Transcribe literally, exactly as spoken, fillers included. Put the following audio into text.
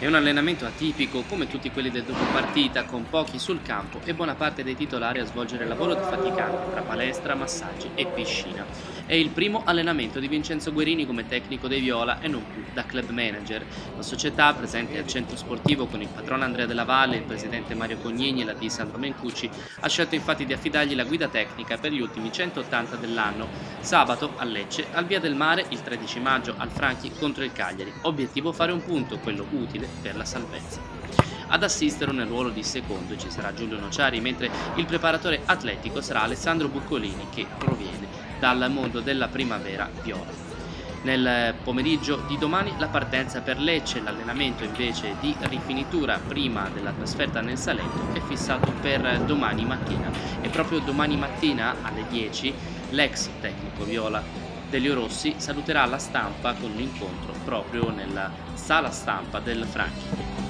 un allenamento atipico come tutti quelli del dopo partita, con pochi sul campo e buona parte dei titolari a svolgere lavoro defaticante tra palestra, massaggi e piscina. È il primo allenamento di Vincenzo Guerini come tecnico dei Viola e non più da club manager. La società, presente al centro sportivo con il patrono Andrea Della Valle, il presidente Mario Cognini e la di Sandro Mencucci, ha scelto infatti di affidargli la guida tecnica per gli ultimi centottanta dell'anno. Sabato a Lecce, al Via del Mare, il tredici maggio al Franchi contro il Cagliari. Obiettivo fare un punto, quello utile per la salvezza. Ad assistere nel ruolo di secondo ci sarà Giulio Nociari, mentre il preparatore atletico sarà Alessandro Buccolini, che proviene dal mondo della primavera viola. Nel pomeriggio di domani la partenza per Lecce, l'allenamento invece di rifinitura prima della trasferta nel Salento è fissato per domani mattina e proprio domani mattina alle dieci l'ex tecnico viola Delio Rossi saluterà la stampa con un incontro proprio nella sala stampa del Franchi.